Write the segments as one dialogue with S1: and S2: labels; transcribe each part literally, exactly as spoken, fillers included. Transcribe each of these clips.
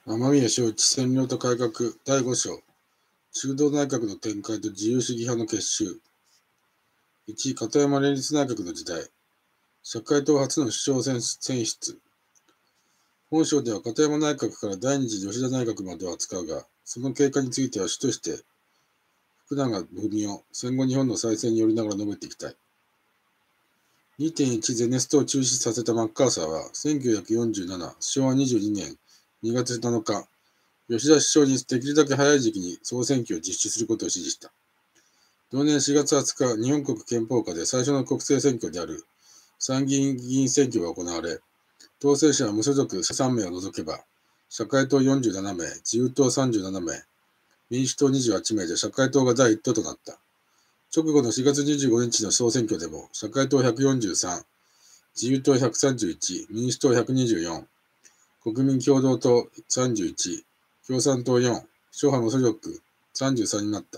S1: 雨宮正一占領と改革だいご章中道内閣の展開と自由主義派の結集。いち. 片山連立内閣の時代。社会党初の首相選出。本章では片山内閣から第二次吉田内閣までを扱うが、その経過については主として福永文雄、戦後日本の再生によりながら述べていきたい。にてんいち ゼネストを中止させたマッカーサーは、せんきゅうひゃくよんじゅうなな、しょうわにじゅうにねんにがつなのか、吉田首相にできるだけ早い時期に総選挙を実施することを指示した。同年しがつはつか、日本国憲法下で最初の国政選挙である参議院議員選挙が行われ、当選者は無所属さんめいを除けば、社会党よんじゅうななめい、自由党さんじゅうななめい、民主党にじゅうはちめいで社会党が第一党となった。直後のしがつにじゅうごにちの総選挙でも、社会党ひゃくよんじゅうさん、自由党ひゃくさんじゅういち、民主党ひゃくにじゅうよん、国民共同党さんじゅういち、共産党よん、諸派無所属さんじゅうさんになった。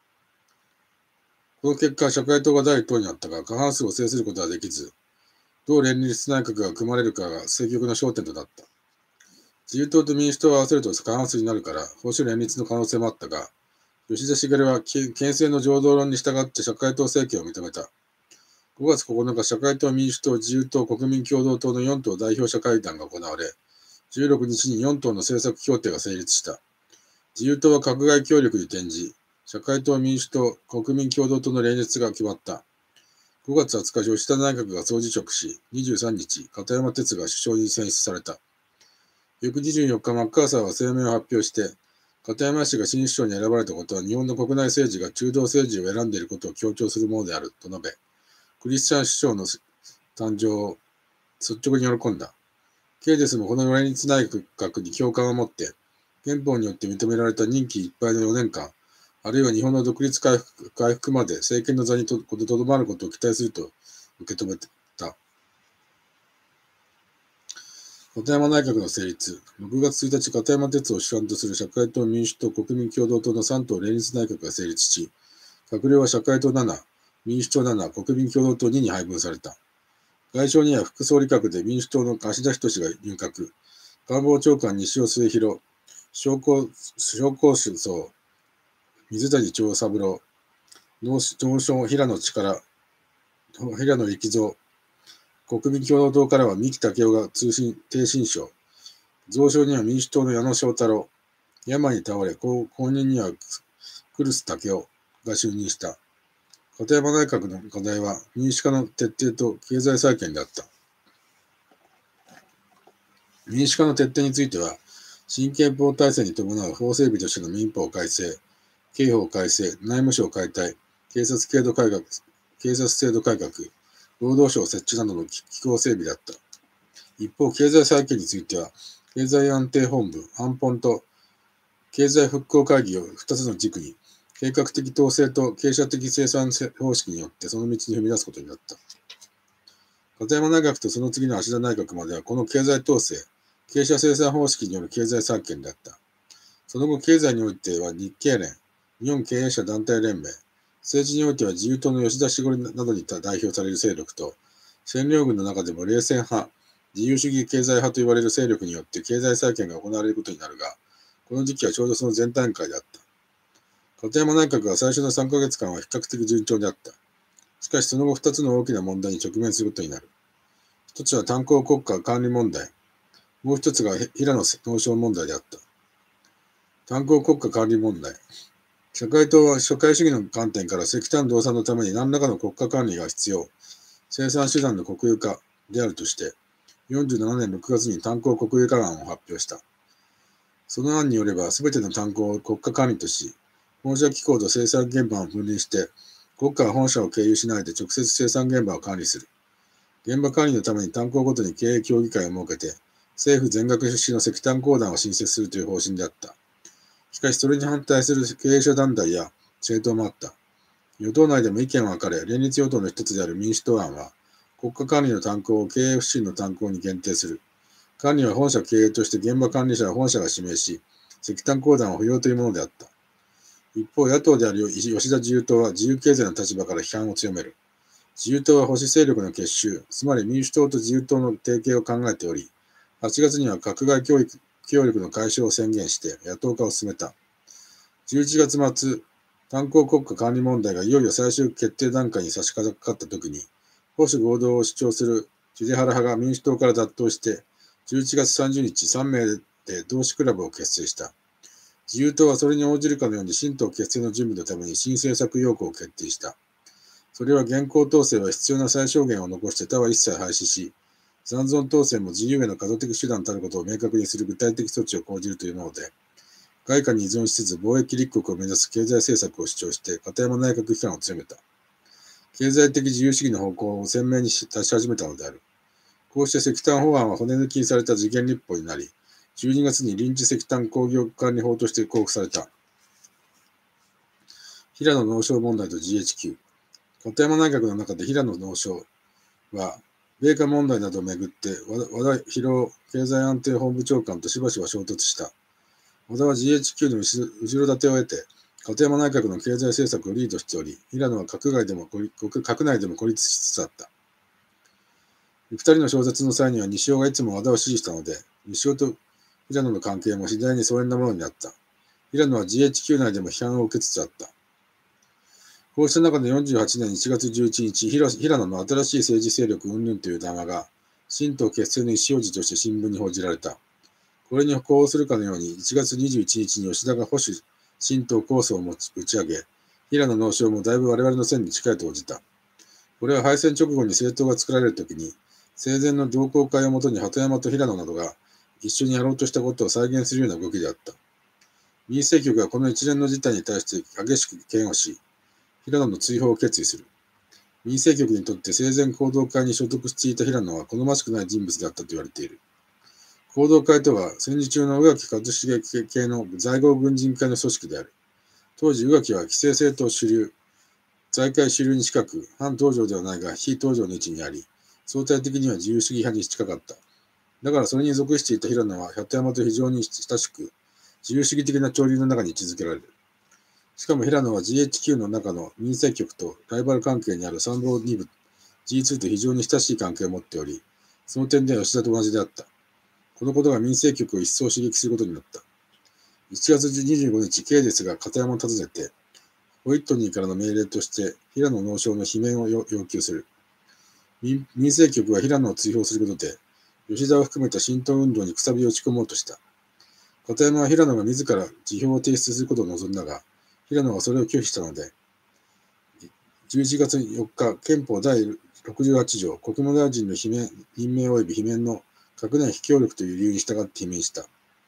S1: この結果、社会党が第一党になったが、過半数を制することはできず、同連立内閣が組まれるかが政局の焦点となった。自由党と民主党を合わせると過半数になるから、保守連立の可能性もあったが、吉田茂は憲政の常道論に従って社会党政権を認めた。ごがつここのか、社会党、民主党、自由党、国民共同党のよん党代表者会談が行われ、じゅうろくにちによん党の政策協定が成立した。自由党は閣外協力に転じ、社会党、民主党、国民共同党の連立が決まった。ごがつはつか、吉田内閣が総辞職し、にじゅうさんにち、片山哲が首相に選出された。翌にじゅうよっか、マッカーサーは声明を発表して、片山氏が新首相に選ばれたことは日本の国内政治が中道政治を選んでいることを強調するものであると述べ、クリスチャン首相の誕生を率直に喜んだ。ケイデスもこの連立内閣に共感を持って、憲法によって認められた任期いっぱいのよねんかん、あるいは日本の独立回復、回復まで政権の座にとどまることを期待すると受け止めた。片山内閣の成立。ろくがつついたち、片山哲を主幹とする社会党、民主党、国民共同党のさん党連立内閣が成立し、閣僚は社会党なな、民主党なな、国民共同党にに配分された。外相には副総理閣で民主党の芦田均が入閣、官房長官西尾末広、商工商工首相水谷長三郎、農省平野力、平野力蔵、国民共同党からは三木武夫が通信挺身省、蔵省には民主党の矢野翔太郎、病に倒れ、後任には来栖武雄が就任した。片山内閣の課題は民主化の徹底と経済再建であった。民主化の徹底については、新憲法体制に伴う法整備としての民法改正、刑法改正、内務省解体、警察制度改革、警察制度改革、労働省設置などの機構整備だった。一方、経済再建については、経済安定本部、安本と経済復興会議をふたつの軸に、計画的統制と傾斜的生産方式によってその道に踏み出すことになった。片山内閣とその次の芦田内閣までは、この経済統制、傾斜生産方式による経済再建であった。その後、経済においては日経連、日本経営者団体連盟、政治においては自由党の吉田茂などに代表される勢力と、占領軍の中でも冷戦派、自由主義経済派と言われる勢力によって経済再建が行われることになるが、この時期はちょうどその前段階であった。片山内閣は最初のさんかげつかんは比較的順調であった。しかしその後ふたつの大きな問題に直面することになる。一つは炭鉱国家管理問題。もう一つが平野農商問題であった。炭鉱国家管理問題。社会党は社会主義の観点から石炭動産のために何らかの国家管理が必要。生産手段の国有化であるとして、よんじゅうななねんろくがつに炭鉱国有化案を発表した。その案によれば、すべての炭鉱を国家管理とし、本社機構と生産現場を分離して、国家は本社を経由しないで直接生産現場を管理する。現場管理のために炭鉱ごとに経営協議会を設けて、政府全額出資の石炭鉱団を新設するという方針であった。しかし、それに反対する経営者団体や政党もあった。与党内でも意見は分かれ、連立与党の一つである民主党案は、国家管理の炭鉱を経営不振の炭鉱に限定する。管理は本社経営として現場管理者は本社が指名し、石炭鉱団は不要というものであった。一方、野党である吉田自由党は自由経済の立場から批判を強める。自由党は保守勢力の結集、つまり民主党と自由党の提携を考えており、はちがつには閣外協協力の解消を宣言して野党化を進めた。じゅういちがつ末、炭鉱国家管理問題がいよいよ最終決定段階に差し掛かったときに、保守合同を主張するジュデハラ派が民主党から脱党して、じゅういちがつさんじゅうにちさんめいで同志クラブを結成した。自由党はそれに応じるかのように新党結成の準備のために新政策要項を決定した。それは現行統制は必要な最小限を残して他は一切廃止し、残存統制も自由への過渡的手段たることを明確にする具体的措置を講じるというもので、外貨に依存しつつ貿易立国を目指す経済政策を主張して片山内閣批判を強めた。経済的自由主義の方向を鮮明に出し始めたのである。こうして石炭法案は骨抜きにされた時限立法になり、じゅうにがつに臨時石炭工業管理法として公布された。平野農商問題と ジーエイチキュー。片山内閣の中で平野農商は、米価問題などをめぐって和田博経済安定本部長官としばしば衝突した。和田は ジーエイチキュー の後ろ盾を得て、片山内閣の経済政策をリードしており、平野は閣外でも閣内でも孤立しつつあった。二人の衝突の際には西尾がいつも和田を支持したので、西尾と平野の関係も次第に疎遠なものになった。平野は ジーエイチキュー 内でも批判を受けつつあった。こうした中でよんじゅうはちねんいちがつじゅういちにち、平野の新しい政治勢力云々という談話が、新党結成の意思表示として新聞に報じられた。これに呼応するかのように、いちがつにじゅういちにちに吉田が保守新党構想を持ち打ち上げ、平野農商もだいぶ我々の線に近いと応じた。これは敗戦直後に政党が作られるときに、生前の同好会をもとに鳩山と平野などが一緒にやろうとしたことを再現するような動きであった。民主政局はこの一連の事態に対して激しく嫌悪し、平野の追放を決意する。民主政局にとって生前行動会に所属していた平野は好ましくない人物であったと言われている。行動会とは戦時中の宇垣一茂系の在郷軍人会の組織である。当時宇垣は既成政党主流、財界主流に近く、反東条ではないが非東条の位置にあり、相対的には自由主義派に近かった。だからそれに属していた平野は鳩山と非常に親しく、自由主義的な潮流の中に位置づけられる。しかも平野は ジーエイチキュー の中の民政局とライバル関係にある参謀に部 ジーツー と非常に親しい関係を持っており、その点では吉田と同じであった。このことが民政局を一層刺激することになった。いちがつにじゅうごにち、ケイデスが片山を訪ねて、ホイットニーからの命令として平野農商の罷免を要求する。民政局は平野を追放することで、吉田を含めた新党運動にくさびを打ち込もうとした。片山は平野が自ら辞表を提出することを望んだが、平野はそれを拒否したので、じゅういちがつよっか、憲法だいろくじゅうはちじょう、国務大臣の罷免任命及び罷免の閣内非協力という理由に従って罷免した。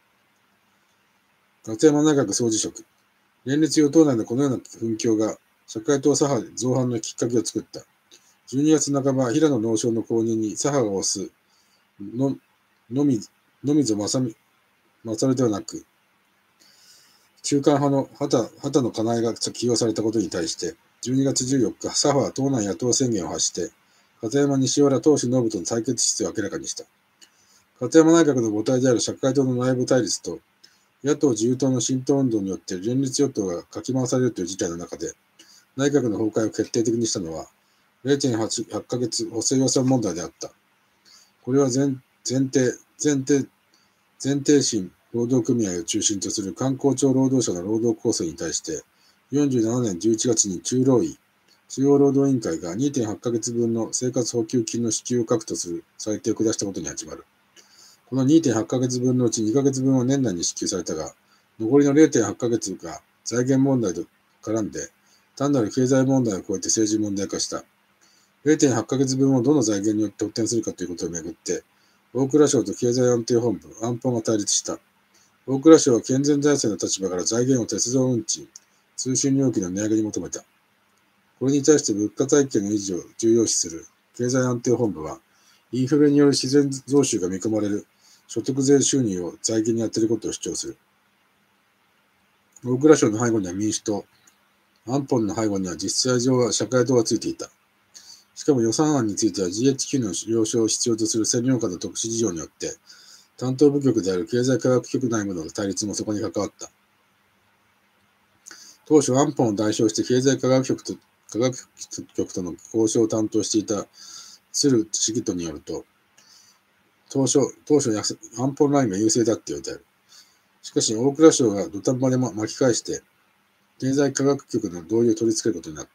S1: 片山内閣総辞職。連立与党内のこのような紛糾が社会党左派造反のきっかけを作った。じゅうにがつなかば、平野農商の後任に左派が推すののみのみぞ勝るではなく、中間派の畑畑野かなえが起用されたことに対して、じゅうにがつじゅうよっか、左派は党内野党宣言を発して、片山西原党首ノブとの対決姿勢を明らかにした。片山内閣の母体である社会党の内部対立と、野党自由党の新党運動によって連立与党がかき回されるという事態の中で、内閣の崩壊を決定的にしたのは、れいてんはち かげつ補正予算問題であった。これは前提、前提、前提審労働組合を中心とする官公庁労働者の労働構成に対して、よんじゅうななねんじゅういちがつに中労委、中央労働委員会が にてんはち ヶ月分の生活補給金の支給を確とする裁定を下したことに始まる。この にてんはち ヶ月分のうちにかげつぶんは年内に支給されたが、残りの れいてんはち ヶ月が財源問題と絡んで、単なる経済問題を超えて政治問題化した。れいてんはち ヶ月分をどの財源によって補填するかということをめぐって、大蔵省と経済安定本部、安保が対立した。大蔵省は健全財政の立場から財源を鉄道運賃、通信料金の値上げに求めた。これに対して物価体系の維持を重要視する経済安定本部は、インフレによる自然増収が見込まれる所得税収入を財源に充てることを主張する。大蔵省の背後には民主党、安保の背後には実際上は社会党がついていた。しかも予算案については ジーエイチキュー の了承を必要とする占領下の特殊事情によって、担当部局である経済科学局内部の対立もそこに関わった。当初、安保を代表して経済科学局と科学局との交渉を担当していた鶴市議とによると、当初、当初安保ラインが優勢だって言われている。 しかし、大蔵省が土壇場で巻き返して、経済科学局の同意を取り付けることになった。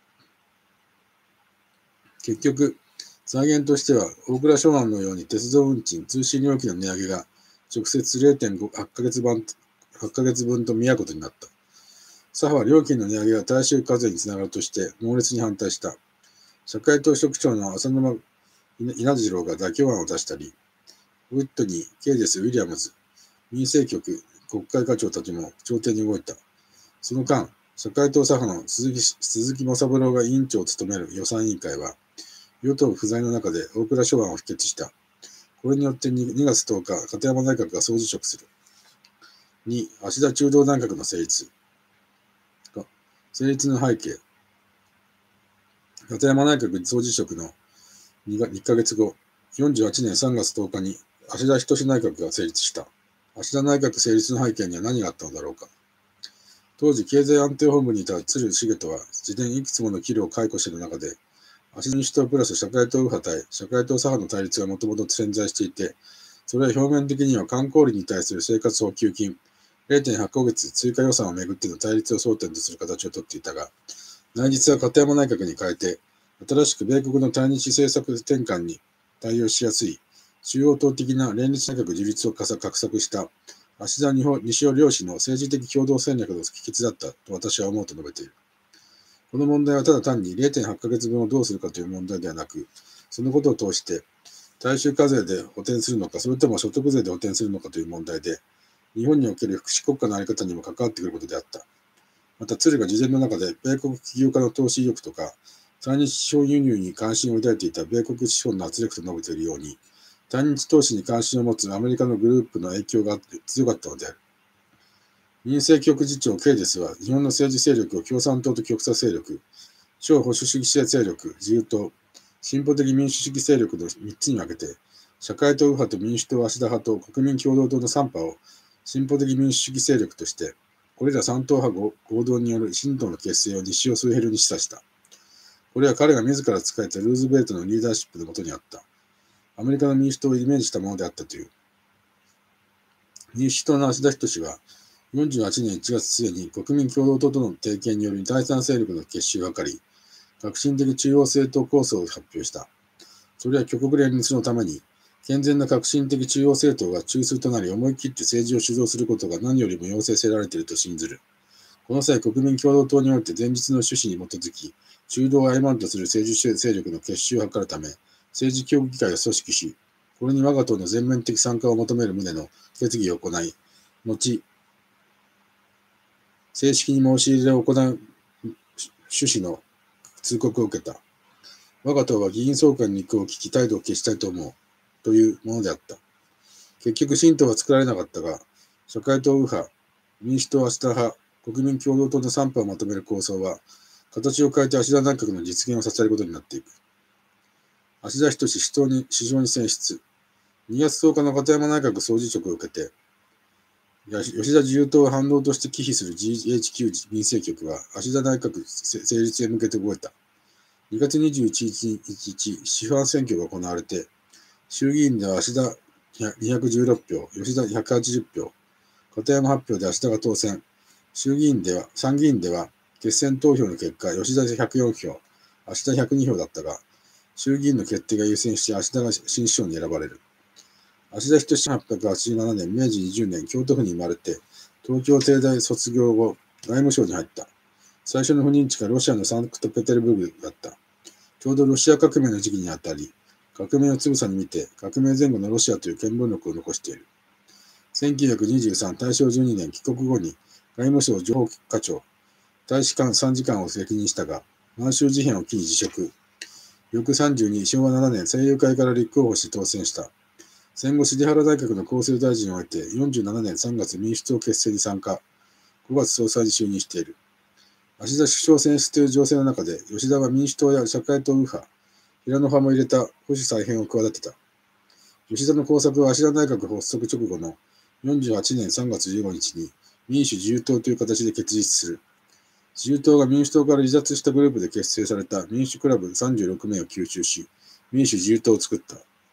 S1: 結局、財源としては、大蔵省案のように鉄道運賃、通信料金の値上げが直接 れいてんご、はち ヶ月分、はちヶ月分と見合うことになった。左派は料金の値上げが大衆課税につながるとして猛烈に反対した。社会党職長の浅沼稲次郎が妥協案を出したり、ウッドニー、ケイデス・ウィリアムズ、民政局、国会課長たちも調停に動いた。その間、社会党左派の鈴木鈴木正三郎が委員長を務める予算委員会は、与党不在の中で大蔵省案を否決した。これによってにがつとおか、片山内閣が総辞職する。に、芦田中道内閣の成立。成立の背景。片山内閣総辞職のにかげつご、よんじゅうはちねんさんがつとおかに芦田仁内閣が成立した。芦田内閣成立の背景には何があったのだろうか。当時、経済安定本部にいた鶴重人は、事前いくつもの岐路を解雇している中で、芦田民主党プラス社会党右派対社会党左派の対立がもともと潜在していて、それは表面的には観光利に対する生活補給金、れいてんはち ヶ月追加予算をめぐっての対立を争点とする形をとっていたが、内実は片山内閣に変えて、新しく米国の対日政策転換に対応しやすい、中央党的な連立内閣樹立を画策した芦田西尾両氏の政治的共同戦略の帰結だったと私は思うと述べている。この問題はただ単に れいてんはち ヶ月分をどうするかという問題ではなく、そのことを通して、大衆課税で補填するのか、それとも所得税で補填するのかという問題で、日本における福祉国家の在り方にも関わってくることであった。また、鶴が事前の中で、米国企業家の投資意欲とか、対日資本輸入に関心を抱いていた米国資本の圧力と述べているように、対日投資に関心を持つアメリカのグループの影響が強かったのである。民政局次長ケイデスは、日本の政治勢力を共産党と極左勢力、超保守主義勢力、自由党、進歩的民主主義勢力のみっつに分けて、社会党右派と民主党芦田派と国民共同党のさん派を進歩的民主主義勢力として、これらさん党派合同による新党の結成を西尾末ヘルに示唆した。これは彼が自ら仕えたルーズベルトのリーダーシップのもとにあった。アメリカの民主党をイメージしたものであったという。民主党の芦田仁は、よんじゅうはちねんいちがつ末に国民共同党との提携による第三勢力の結集を図り、革新的中央政党構想を発表した。それは挙国連立のために、健全な革新的中央政党が中枢となり思い切って政治を主導することが何よりも要請せられていると信ずる。この際、国民共同党において前日の趣旨に基づき、中道を誤んとする政治勢力の結集を図るため、政治協議会を組織し、これに我が党の全面的参加を求める旨の決議を行い、後、正式に申し入れを行う趣旨の通告を受けた。我が党は議員総会の意向を聞き態度を消したいと思う。というものであった。結局、新党は作られなかったが、社会党右派、民主党芦田派、国民共同党のさん派をまとめる構想は、形を変えて芦田内閣の実現をさせることになっていく。芦田仁氏首相に選出。にがつとおかの片山内閣総辞職を受けて、吉田自由党を反動として忌避する ジーエイチキュー 民政局は芦田内閣成立へ向けて動いた。にがつにじゅういちにち、市府選挙が行われて、衆議院では芦田にひゃくじゅうろくひょう、吉田ひゃくはちじゅっぴょう、片山はっぴょうで芦田が当選。衆議院では、参議院では、決選投票の結果、吉田ひゃくよんひょう、芦田ひゃくにひょうだったが、衆議院の決定が優先して芦田が新首相に選ばれる。芦田仁はっぴゃくはちじゅうななねん、めいじにじゅうねん、京都府に生まれて、東京帝大卒業後、外務省に入った。最初の赴任地がロシアのサンクトペテルブルクだった。ちょうどロシア革命の時期にあたり、革命をつぶさに見て、革命前後のロシアという見聞録を残している。せんきゅうひゃくにじゅうさん、大正じゅうにねん帰国後に、外務省情報課長、大使館参事官を責任したが、満州事変を機に辞職。翌さんじゅうに、しょうわななねん、政友会から立候補して当選した。戦後、重原内閣の厚生大臣を経て、よんじゅうななねんさんがつ民主党結成に参加。ごがつ総裁に就任している。芦田首相選出という情勢の中で、吉田は民主党や社会党右派、平野派も入れた保守再編を企てた。吉田の工作は芦田内閣発足直後のよんじゅうはちねんさんがつじゅうごにちに民主自由党という形で結実する。自由党が民主党から離脱したグループで結成された民主クラブさんじゅうろくめいを吸収し、民主自由党を作った。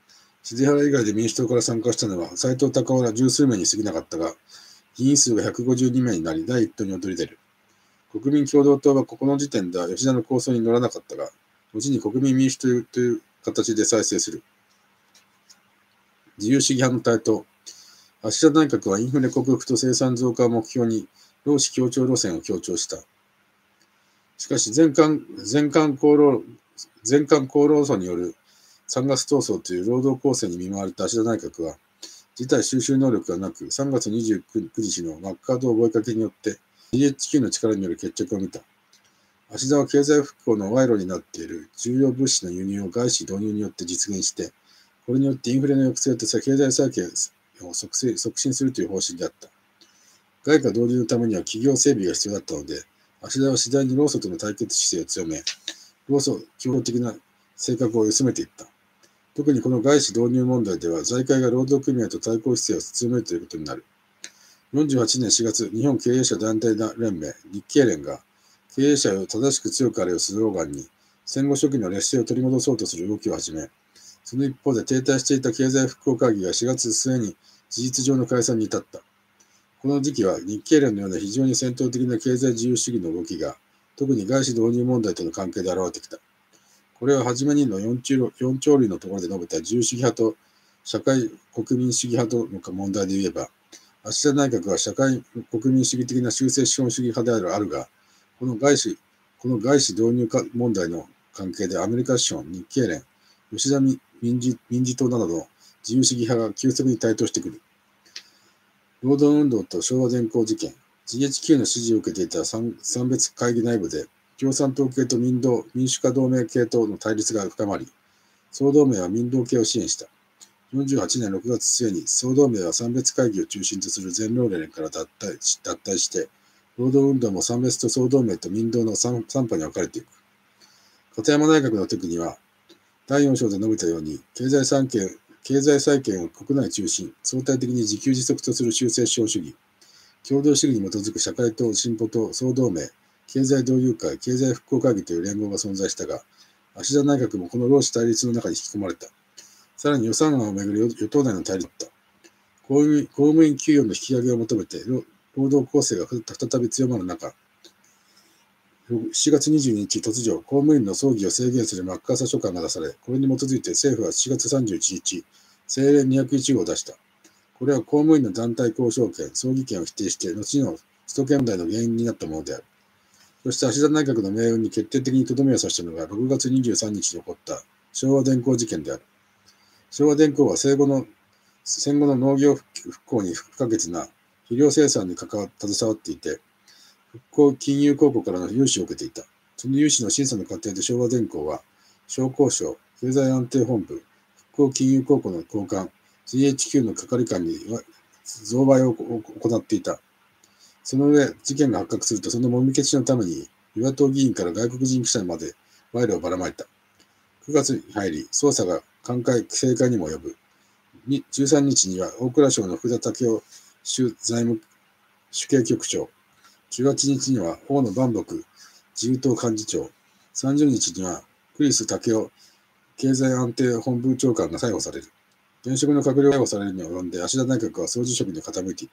S1: 辻原以外で民主党から参加したのは、斉藤隆夫ら十数名に過ぎなかったが、議員数がひゃくごじゅうにめいになり、第一党に躍り出る。国民共同党はここの時点では吉田の構想に乗らなかったが、後に国民民主党という形で再生する。自由主義派の台頭。芦田内閣はインフレ克服と生産増加を目標に、労使協調路線を強調した。しかし全館、全館厚労、全館厚労省によるさんがつ闘争という労働構成に見舞われた芦田内閣は、事態収拾能力がなく、さんがつにじゅうくにちのマッカード覚書によって、ジーエイチキュー の力による決着を見た。芦田は経済復興の賄賂になっている重要物資の輸入を外資導入によって実現して、これによってインフレの抑制と経済再建を促進するという方針であった。外貨導入のためには企業整備が必要だったので、芦田は次第に労組との対決姿勢を強め、労組協力的な性格を薄めていった。特にこの外資導入問題では、財界が労働組合と対抗姿勢を強めるということになる。よんじゅうはちねんしがつ、日本経営者団体連盟、日経連が、経営者を正しく強くあれをスローガンに、戦後初期の劣勢を取り戻そうとする動きを始め、その一方で停滞していた経済復興会議がしがつ末に事実上の解散に至った。この時期は日経連のような非常に戦闘的な経済自由主義の動きが、特に外資導入問題との関係で現れてきた。これは初めにのよんちょう類のところで述べた自由主義派と社会国民主義派との問題で言えば、芦田内閣は社会国民主義的な修正資本主義派であるあるが、この外資、この外資導入問題の関係でアメリカ資本、日経連、吉田民事、民事党などの自由主義派が急速に台頭してくる。労働運動と昭和電工事件、ジーエイチキュー の支持を受けていた三別会議内部で、共産党系と民道、民主化同盟系との対立が深まり、総同盟は民道系を支援した。よんじゅうはちねんろくがつ末に総同盟は三別会議を中心とする全労連から脱退し、脱退して、労働運動も三別と総同盟と民道の 3, 3派に分かれていく。片山内閣の時には、だいよん章で述べたように、経済再建、経済再建を国内中心、相対的に自給自足とする修正資本主義、共同主義に基づく社会党、進歩党、総同盟、経済同友会、経済復興会議という連合が存在したが、芦田内閣もこの労使対立の中に引き込まれた。さらに予算案をめぐる与党内の対立だった。公務員給与の引き上げを求めて、労働構成が再び強まる中、しちがつにじゅうににち、突如、公務員の葬儀を制限するマッカーサー書簡が出され、これに基づいて政府はしちがつさんじゅういちにち、政令にひゃくいち号を出した。これは公務員の団体交渉権、葬儀権を否定して、後のスト権問題の原因になったものである。そして芦田内閣の命運に決定的にとどめを刺したのが、ろくがつにじゅうさんにちに起こった昭和電工事件である。昭和電工は戦後の、戦後の農業復興に不可欠な肥料生産に関わ携わっていて、復興金融公庫からの融資を受けていた。その融資の審査の過程で昭和電工は、商工省、経済安定本部、復興金融公庫の高官、ジーエイチキュー の係官に贈賄を行っていた。その上、事件が発覚すると、そのもみ消しのために、与野党議員から外国人記者まで賄賂をばらまいた。くがつに入り、捜査が寛解、正解にも及ぶ。じゅうさんにちには、大蔵省の福田赳夫主財務主計局長、じゅうはちにちには、大野万博自由党幹事長、さんじゅうにちには、クリス武雄経済安定本部長官が逮捕される。現職の閣僚が逮捕されるに及んで、芦田内閣は総辞職に傾いていった。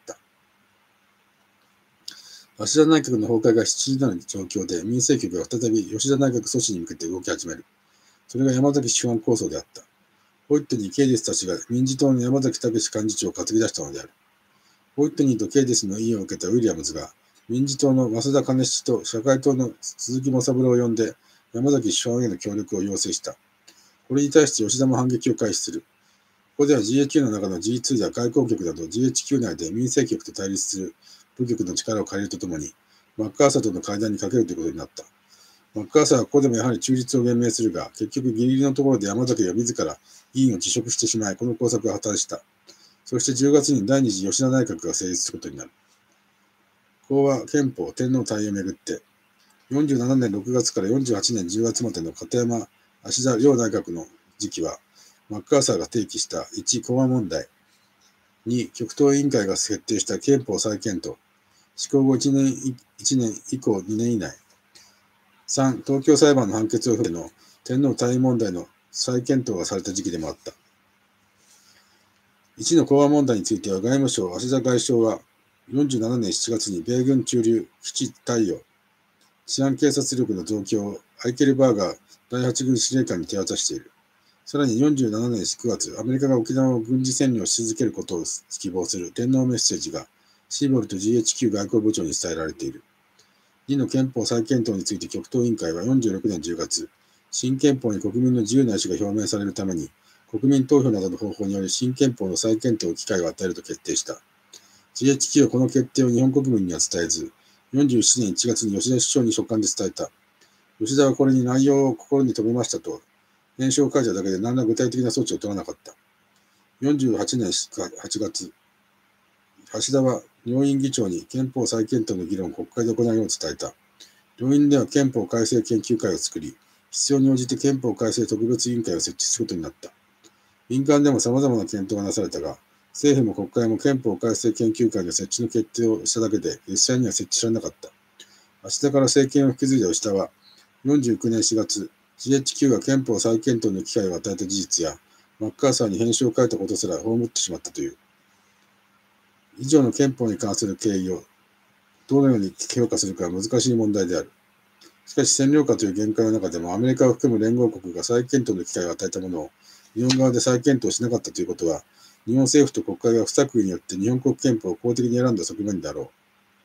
S1: 芦田内閣の崩壊が必至なる状況で、民政局が再び吉田内閣阻止に向けて動き始める。それが山崎手腕構想であった。ホイットニー・ケイディスたちが民自党の山崎武幹事長を担ぎ出したのである。ホイットニーとケイディスの意を受けたウィリアムズが、民自党の増田兼七と社会党の鈴木正三郎を呼んで、山崎手腕への協力を要請した。これに対して吉田も反撃を開始する。ここでは ジーエイチキュー の中の ジーツー や外交局など ジーエイチキュー 内で民政局と対立する部局の力を借りるとともに、マッカーサーとの会談にかけるということになった。マッカーサーはここでもやはり中立を言明するが、結局ギリギリのところで山崎が自ら議員を辞職してしまい、この工作が破綻した。そしてじゅうがつに第二次吉田内閣が成立することになる。講和、憲法、天皇退位をめぐって、よんじゅうななねんろくがつからよんじゅうはちねんじゅうがつまでの片山、芦田両内閣の時期は、マッカーサーが提起したいち、講和問題、に、極東委員会が決定した憲法再検討、施行後いちねん、いちねん以降にねん以内、さん、東京裁判の判決を受けての天皇退位問題の再検討がされた時期でもあった。 いちの講和問題については、外務省、芦田外相は、よんじゅうななねんしちがつに米軍駐留基地貸与、治安警察力の増強をアイケルバーガーだいはち軍司令官に手渡している。さらによんじゅうななねんくがつ、アメリカが沖縄を軍事占領し続けることを希望する天皇メッセージが、シーボルト ジーエイチキュー 外交部長に伝えられている。にの憲法再検討について極東委員会はよんじゅうろくねんじゅうがつ、新憲法に国民の自由な意思が表明されるために、国民投票などの方法により新憲法の再検討機会を与えると決定した。ジーエイチキュー はこの決定を日本国民には伝えず、よんじゅうななねんいちがつに吉田首相に書簡で伝えた。吉田はこれに内容を心に留めましたと、念書を書いただけで何ら具体的な措置を取らなかった。よんじゅうはちねんはちがつ、橋田は両院議長に憲法再検討の議論を国会で行うよう伝えた。両院では憲法改正研究会を作り、必要に応じて憲法改正特別委員会を設置することになった。民間でも様々な検討がなされたが、政府も国会も憲法改正研究会の設置の決定をしただけで、実際には設置されなかった。芦田から政権を引き継いだ吉田は、よんじゅうきゅうねんしがつ、ジーエイチキュー が憲法再検討の機会を与えた事実や、マッカーサーに編集を書いたことすら葬ってしまったという。以上の憲法に関する経緯をどのように評価するかは難しい問題である。しかし占領下という限界の中でもアメリカを含む連合国が再検討の機会を与えたものを日本側で再検討しなかったということは、日本政府と国会が不作為によって日本国憲法を公的に選んだ側面だろう。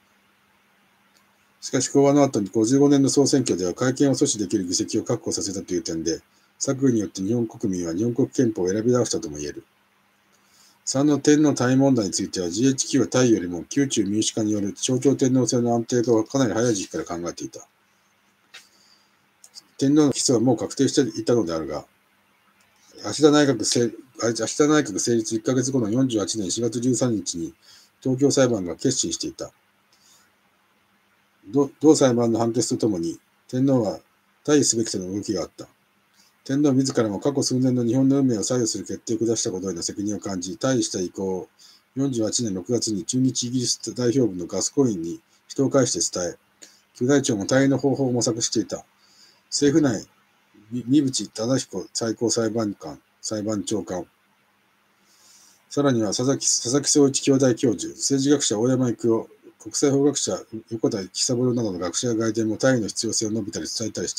S1: しかし講和の後にごじゅうごねんの総選挙では改憲を阻止できる議席を確保させたという点で、作為によって日本国民は日本国憲法を選び直したとも言える。さんの天皇退位問題については ジーエイチキュー は退位よりも宮中民主化による象徴天皇制の安定化をかなり早い時期から考えていた。天皇の起訴はもう確定していたのであるが、芦田内閣成芦田内閣成立いっかげつごのよんじゅうはちねんしがつじゅうさんにちに東京裁判が決心していた。同裁判の判決とともに天皇は退位すべきとの動きがあった。天皇自らも過去数年の日本の運命を左右する決定を下したことへの責任を感じ、退位した意向をよんじゅうはちねんろくがつに駐日イギリス代表部のガスコインに人を介して伝え、宮内庁も退位の方法を模索していた。政府内、三淵忠彦最高裁判官、裁判長官、さらには佐々木佐々木総一兄弟教授、政治学者大山育夫、国際法学者横田喜三郎などの学者や外伝も退位の必要性を述べたり伝えたりした。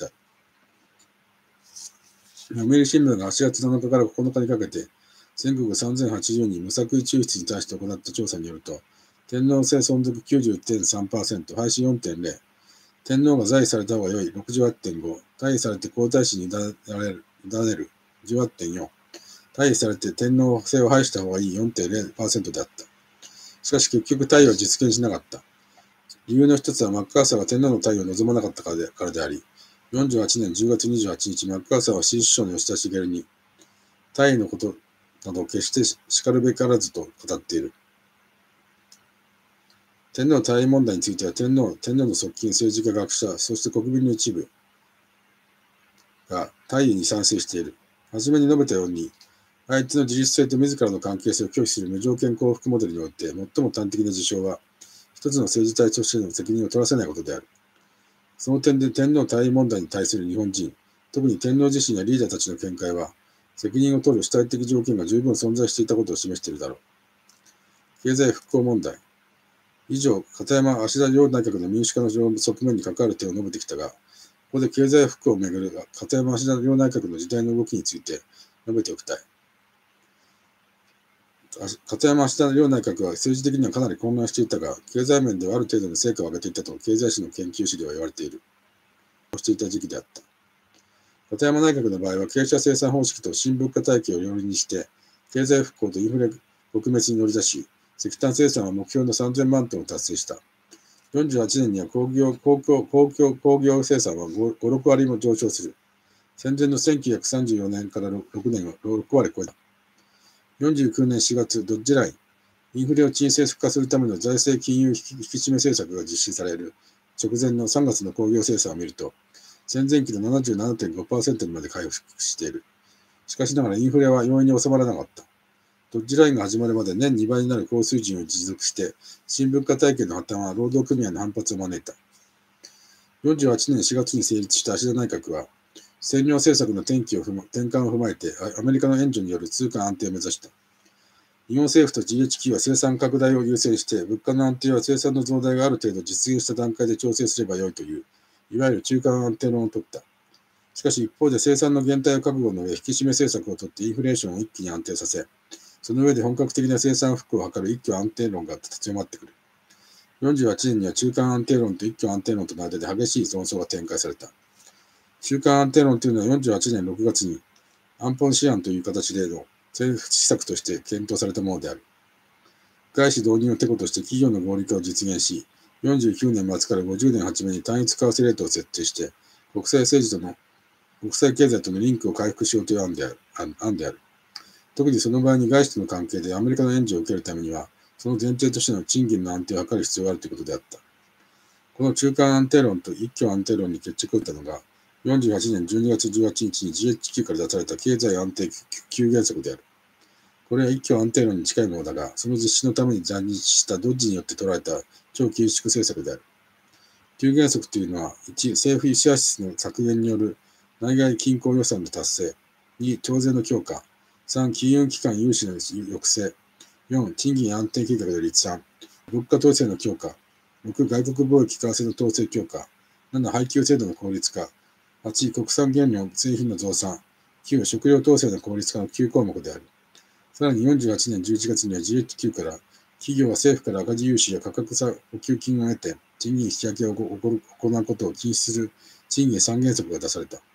S1: 読売新聞がはちがつなのかからここのかにかけて、全国さんぜんはちじゅうにん無作為抽出に対して行った調査によると、天皇制存続 きゅうじゅういってんさんパーセント、廃止 よんてんゼロ、天皇が在位された方が良い ろくじゅうはちてんご、退位されて皇太子に委ねる じゅうはちてんよん、退位されて天皇制を廃した方がいい よんてんゼロパーセント であった。しかし結局退位は実現しなかった。理由の一つはマッカーサーが天皇の退位を望まなかったからで、からであり、よんじゅうはちねんじゅうがつにじゅうはちにち、マッカーサーは新首相の吉田茂に、退位のことなど決して叱るべからずと語っている。天皇退位問題については、天皇、天皇の側近、政治家、学者、そして国民の一部が退位に賛成している。はじめに述べたように、相手の自律性と自らの関係性を拒否する無条件降伏モデルにおいて、最も端的な事象は、一つの政治体としての責任を取らせないことである。その点で天皇退位問題に対する日本人、特に天皇自身やリーダーたちの見解は、責任を取る主体的条件が十分存在していたことを示しているだろう。経済復興問題。以上、片山芦田両内閣の民主化の側面に関わる点を述べてきたが、ここで経済復興をめぐる片山芦田両内閣の時代の動きについて述べておきたい。片山芦田両内閣は政治的にはかなり混乱していたが、経済面ではある程度の成果を上げていたと経済史の研究士では言われている。していた時期であった。片山内閣の場合は、傾斜生産方式と新物価体系を両輪にして、経済復興とインフレ撲滅に乗り出し、石炭生産は目標のさんぜんまんトンを達成した。よんじゅうはちねんには工業、公共、公共、工業生産はご、ろくわりも上昇する。戦前のせんきゅうひゃくさんじゅうよねんからろくねんをろくわり超えた。よんじゅうきゅうねんしがつ、ドッジライン、インフレを沈静化するための財政金融引き締め政策が実施される直前のさんがつの工業生産を見ると、前々期の ななじゅうななてんごパーセント にまで回復している。しかしながらインフレは容易に収まらなかった。ドッジラインが始まるまで年にばいになる高水準を持続して、新文化体系の破綻は労働組合の反発を招いた。よんじゅうはちねんしがつに成立した芦田内閣は、占領政策の転機を踏ま、転換を踏まえて、アメリカの援助による通貨安定を目指した。 日本政府と ジーエイチキュー は生産拡大を優先して、物価の安定は生産の増大がある程度実現した段階で調整すればよいという、いわゆる中間安定論を取った。しかし一方で生産の減退を覚悟の上、引き締め政策を取ってインフレーションを一気に安定させ、その上で本格的な生産復興を図る一挙安定論が強まってくる。よんじゅうはちねんには中間安定論と一挙安定論との間で激しい論争が展開された。中間安定論というのはよんじゅうはちねんろくがつに安保試案という形での政府施策として検討されたものである。外資導入をテコとして企業の合理化を実現し、よんじゅうきゅうねん末からごじゅうねん初めに単一為替レートを設定して、国際政治との、国際経済とのリンクを回復しようという案である。案である。特にその場合に外資との関係でアメリカの援助を受けるためには、その前提としての賃金の安定を図る必要があるということであった。この中間安定論と一挙安定論に決着を打ったのが、よんじゅうはちねんじゅうにがつじゅうはちにちに ジーエイチキュー から出された経済安定急原則である。これは一挙安定論に近いものだが、その実施のために在日したドッジによって捉えた超緊縮政策である。急原則というのは、いち、政府費支出の削減による内外均衡予算の達成、に、徴税の強化、さん、金融機関融資の抑制、よん、賃金安定計画の立案、物価統制の強化、ろく、外国貿易為替の統制強化、なな、配給制度の効率化、はち、国産原料製品の増産、きゅう、食料統制の効率化のきゅうこうもくである。さらによんじゅうはちねんじゅういちがつには ジーエイチキュー から企業は政府から赤字融資や価格差補給金を得て賃金引き上げを行うことを禁止する賃金三原則が出された。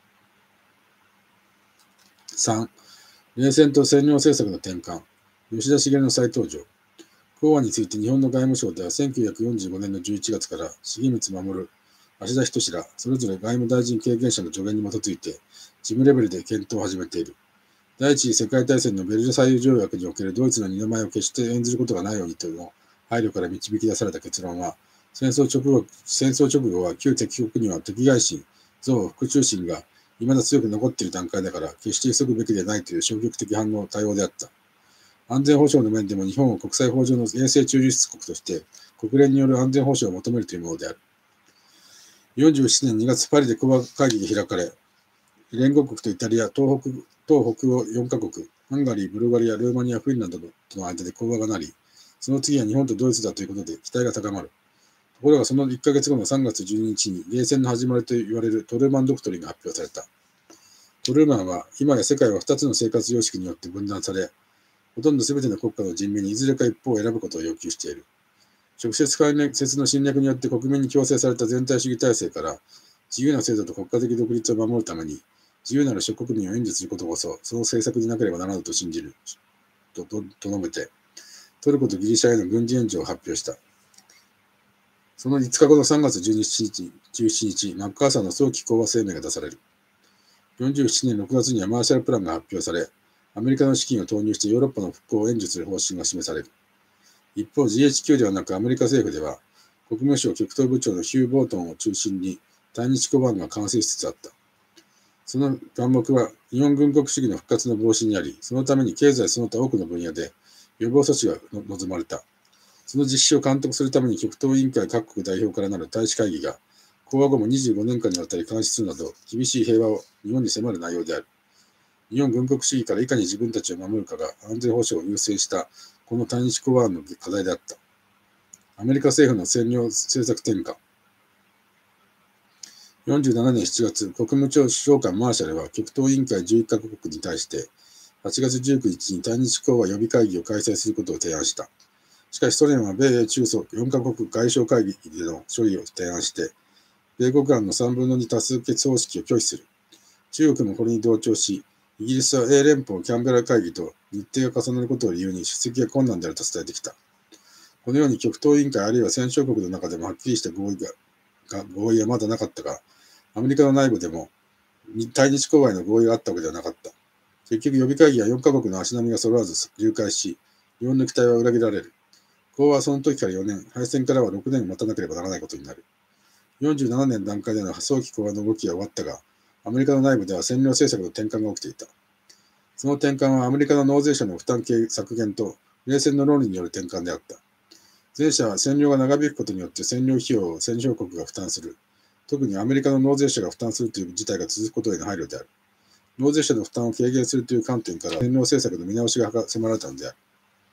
S1: さん、冷戦と占領政策の転換、吉田茂の再登場。講和について日本の外務省ではせんきゅうひゃくよんじゅうごねんのじゅういちがつから重光守、芦田仁らそれぞれ外務大臣経験者の助言に基づいて事務レベルで検討を始めている。第一次世界大戦のベルサイユ条約におけるドイツの二の舞を決して演ずることがないようにというの配慮から導き出された結論は、戦争直後戦争直後は旧敵国には敵外心、憎悪、復讐心が未だ強く残っている段階だから決して急ぐべきでないという消極的反応対応であった。安全保障の面でも日本を国際法上の永世中立国として国連による安全保障を求めるというものである。よんじゅうななねんにがつパリで講和会議が開かれ、連合国とイタリア、東北、東北欧よんかこく、ハンガリー、ブルガリア、ルーマニア、フィンランドとの間で講和がなり、その次は日本とドイツだということで期待が高まる。ところがそのいっかげつごのさんがつじゅうににちに冷戦の始まりと言われるトルーマンドクトリンが発表された。トルーマンは今や世界はふたつの生活様式によって分断され、ほとんどすべての国家の人民にいずれか一方を選ぶことを要求している。直接間接の侵略によって国民に強制された全体主義体制から自由な制度と国家的独立を守るために自由なる諸国民を援助することこそその政策でなければならないと信じるととと述べて、トルコとギリシャへの軍事援助を発表した。そのいつかごのさんがつじゅうしちにち、マッカーサーの早期講和声明が出される。よんじゅうななねんろくがつにはマーシャルプランが発表され、アメリカの資金を投入してヨーロッパの復興を援助する方針が示される。一方、ジーエイチキュー ではなくアメリカ政府では、国務省極東部長のヒュー・ボートンを中心に対日小判が完成しつつあった。その眼目は日本軍国主義の復活の防止にあり、そのために経済その他多くの分野で予防措置が望まれた。その実施を監督するために極東委員会各国代表からなる大使会議が、講和後もにじゅうごねんかんにわたり監視するなど、厳しい平和を日本に迫る内容である。日本軍国主義からいかに自分たちを守るかが安全保障を優先したこの対日講和案の課題であった。アメリカ政府の占領政策転換。よんじゅうななねんしちがつ、国務長官マーシャルは極東委員会じゅういっかこくに対して、はちがつじゅうくにちに対日講和予備会議を開催することを提案した。しかしソ連は米英中ソよんかこく外相会議での処理を提案して、米国案のさんぶんのに多数決方式を拒否する。中国もこれに同調し、イギリスは英連邦キャンベラ会議と日程が重なることを理由に出席が困難であると伝えてきた。このように極東委員会あるいは戦勝国の中でもはっきりした合意が、が合意はまだなかったが、アメリカの内部でも対日講和への合意があったわけではなかった。結局予備会議はよんかこくの足並みが揃わず流会し、日本の期待は裏切られる。講和はその時からよねん、敗戦からはろくねん待たなければならないことになる。よんじゅうななねん段階での早期講和の動きは終わったが、アメリカの内部では占領政策の転換が起きていた。その転換はアメリカの納税者の負担削減と冷戦の論理による転換であった。前者は占領が長引くことによって占領費用を戦勝国が負担する。特にアメリカの納税者が負担するという事態が続くことへの配慮である。納税者の負担を軽減するという観点から占領政策の見直しが迫られたのである。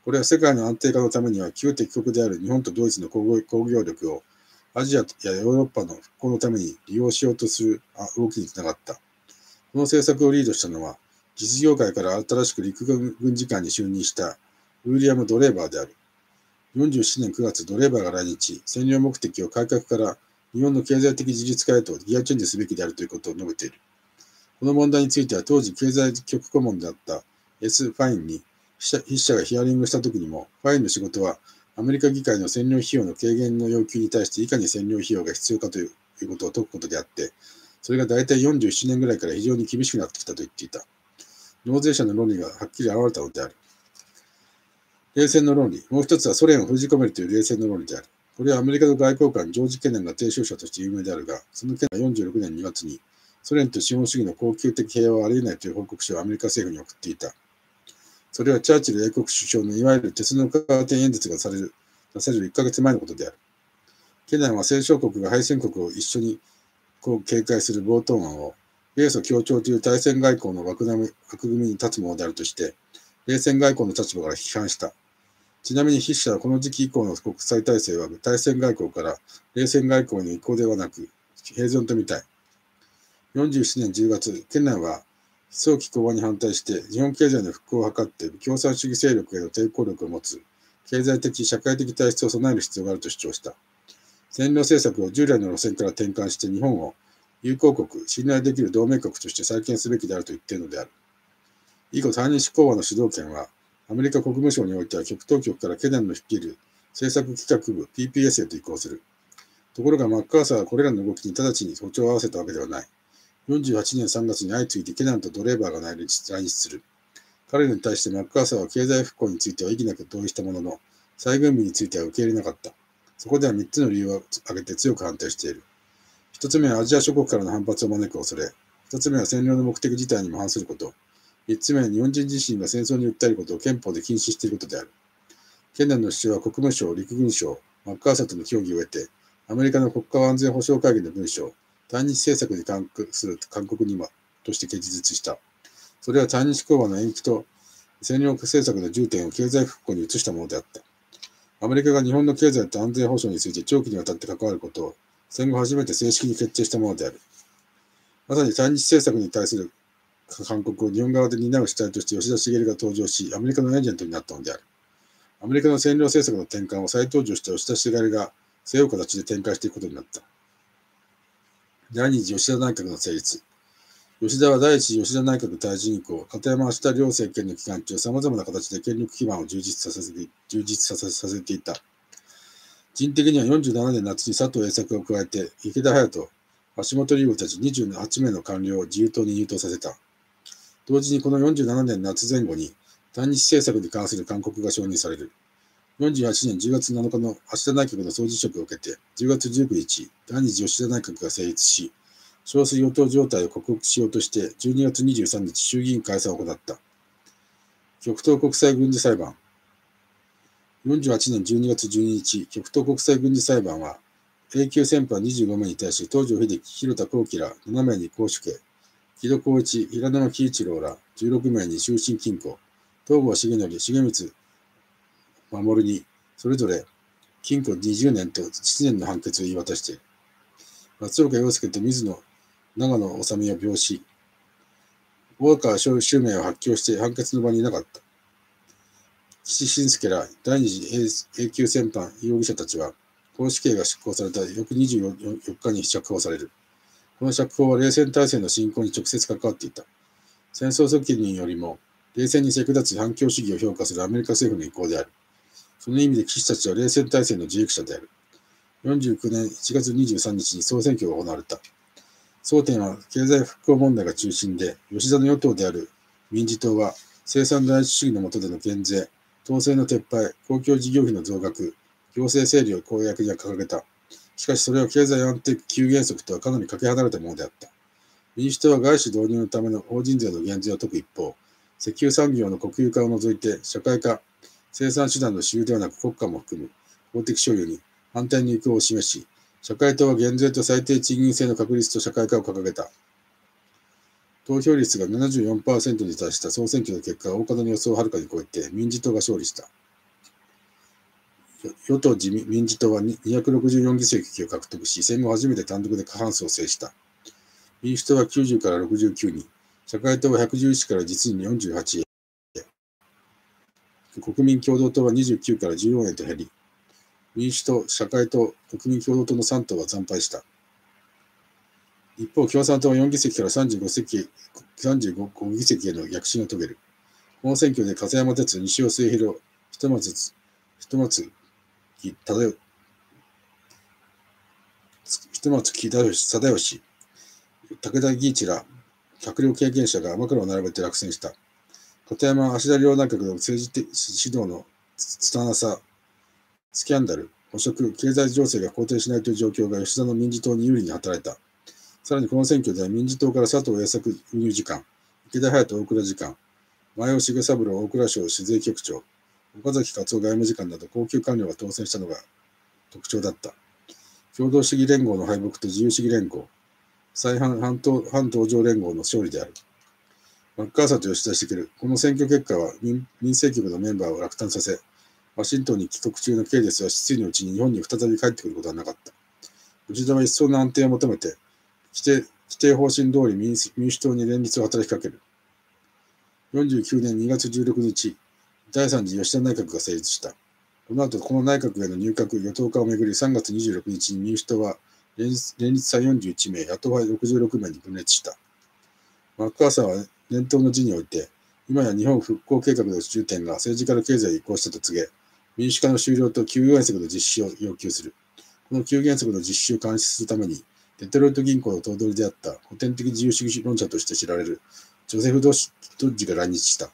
S1: これは世界の安定化のためには旧敵国である日本とドイツの工業力をアジアやヨーロッパの復興のために利用しようとする動きにつながった。この政策をリードしたのは、実業界から新しく陸軍次官に就任したウィリアム・ドレーバーである。よんじゅうななねんくがつ、ドレーバーが来日、占領目的を改革から日本の経済的自立化へとギアチェンジすべきであるということを述べている。この問題については当時経済局顧問であった S. ファインに筆者がヒアリングしたときにも、ファインの仕事はアメリカ議会の占領費用の軽減の要求に対していかに占領費用が必要かということを説くことであって、それが大体よんじゅうななねんぐらいから非常に厳しくなってきたと言っていた。納税者の論理がはっきり現れたのである。冷戦の論理。もう一つはソ連を封じ込めるという冷戦の論理である。これはアメリカの外交官ジョージ・ケネンが提唱者として有名であるが、そのケネンはよんじゅうろくねんにがつにソ連と資本主義の恒久的平和はあり得ないという報告書をアメリカ政府に送っていた。それはチャーチル英国首相のいわゆる鉄のカーテン演説がされる、出されるいっかげつまえのことである。ケネンは戦勝国が敗戦国を一緒にこう警戒する冒頭案を、米ソ協調という対戦外交の枠組みに立つものであるとして、冷戦外交の立場から批判した。ちなみに筆者はこの時期以降の国際体制は対戦外交から冷戦外交に移行ではなく平存と見たい。よんじゅうななねんじゅうがつ、ケネンは早期講和に反対して日本経済の復興を図って共産主義勢力への抵抗力を持つ経済的・社会的体質を備える必要があると主張した。占領政策を従来の路線から転換して日本を友好国、信頼できる同盟国として再建すべきであると言っているのである。以後、対日講和の主導権は、アメリカ国務省においては極東局からケネンの率いる政策企画部 ピーピーエス へと移行する。ところがマッカーサーはこれらの動きに直ちに歩調を合わせたわけではない。よんじゅうはちねんさんがつに相次いでケネンとドレーバーが来日する。彼らに対してマッカーサーは経済復興については意義なく同意したものの、再軍備については受け入れなかった。そこではみっつの理由を挙げて強く反対している。ひとつめはアジア諸国からの反発を招く恐れ。ふたつめは占領の目的自体にも反すること。みっつめは日本人自身が戦争に訴えることを憲法で禁止していることである。ケネンの主張は国務省、陸軍省、マッカーサーとの協議を得て、アメリカの国家安全保障会議の文書、対日政策に関する勧告にもとして結実した。それは対日講和の延期と占領政策の重点を経済復興に移したものであった。アメリカが日本の経済と安全保障について長期にわたって関わることを戦後初めて正式に決定したものである。まさに対日政策に対する勧告を日本側で担う主体として吉田茂が登場し、アメリカのエージェントになったのである。アメリカの占領政策の転換を再登場した吉田茂が背負う形で展開していくことになった。第二次吉田内閣の成立。吉田は第一次吉田内閣退陣以降、片山橋田両政権の期間中、様々な形で権力基盤を充実させて充実させさせていた。人的にはよんじゅうななねん夏に佐藤栄作を加えて、池田隼人、橋本龍吾たちにじゅうはちめいの官僚を自由党に入党させた。同時にこのよんじゅうななねん夏前後に、対日政策に関する勧告が承認される。よんじゅうはちねんじゅうがつなのかの橋田内閣の総辞職を受けて、じゅうがつじゅうくにち、第二次吉田内閣が成立し、少数与党状態を克服しようとして、じゅうにがつにじゅうさんにち衆議院解散を行った。極東国際軍事裁判。よんじゅうはちねんじゅうにがつじゅうににち、極東国際軍事裁判は、永久戦犯にじゅうごめいに対し、東条英機、広田幸喜らななめいに公主刑、木戸孝一、平沼喜一郎らじゅうろくめいに終身禁錮、東郷重則、重光守に、それぞれ禁錮にじゅうねんとななねんの判決を言い渡している。松岡洋介と水野長野治美は病死。大川周明は発狂して判決の場にいなかった。岸信介ら第二次永久戦犯容疑者たちは、公死刑が執行された翌にじゅうよっかに釈放される。この釈放は冷戦体制の進行に直接関わっていた。戦争責任よりも、冷戦に先立つ反共主義を評価するアメリカ政府の意向である。その意味で岸たちは冷戦体制の受益者である。よんじゅうきゅうねんいちがつにじゅうさんにちに総選挙が行われた。争点は経済復興問題が中心で、吉田の与党である民自党は生産第一主義の下での減税、統制の撤廃、公共事業費の増額、行政整理を公約には掲げた。しかしそれは経済安定急原則とはかなりかけ離れたものであった。民主党は外資導入のための法人税の減税を説く一方、石油産業の国有化を除いて社会化、生産手段の主有ではなく国家も含む公的所有に反対の意向を示し、社会党は減税と最低賃金制の確立と社会化を掲げた。投票率が ななじゅうよんパーセント に達した総選挙の結果は大方の予想をはるかに超えて民自党が勝利した。 与党自民民事党はにひゃくろくじゅうよん議席を獲得し、戦後初めて単独で過半数を制した。民主党はきゅうじゅうからろくじゅうきゅうに、社会党はひゃくじゅういちから実によんじゅうはちへ、国民共同党はにじゅうきゅうからじゅうよんへと減り、民主党、社会党、国民共同党のさん党は惨敗した。一方、共産党はよん議席からさんじゅうご席、さんじゅうご議席への躍進を遂げる。この選挙で笠山哲、西尾末広、ひ松ひ松木忠義、ひ松木忠義、武田義一ら閣僚経験者が枕を並べて落選した。片山芦田両内閣の政治指導の拙さ、スキャンダル、汚職、経済情勢が好転しないという状況が吉田の民事党に有利に働いた。さらにこの選挙では民事党から佐藤栄作運輸次官、池田隼人大蔵次官、前尾重三郎大蔵省主税局長、岡崎勝夫外務次官など高級官僚が当選したのが特徴だった。共同主義連合の敗北と自由主義連合、再反反東反東上連合の勝利である。マッカーサーと吉田茂、この選挙結果は民民政局のメンバーを落胆させ、ワシントンに帰国中のケイデスは失意のうちに日本に再び帰ってくることはなかった。吉田は一層の安定を求めて、規定規定方針通り 民, 民主党に連立を働きかける。よんじゅうきゅうねんにがつじゅうろくにち、だいさん次吉田内閣が成立した。この後、この内閣への入閣、与党化をめぐりさんがつにじゅうろくにちに民主党は連立連立さんよんじゅういちめい、野党派ろくじゅうろくめいに分裂した。マッカーサーは年頭の辞において、今や日本復興計画の重点が政治から経済へ移行したと告げ、民主化の終了ときゅう原則の実施を要求する。このきゅう原則の実施を監視するために、デトロイト銀行の頭取であった古典的自由主義論者として知られるジョセフ・ドッジが来日した。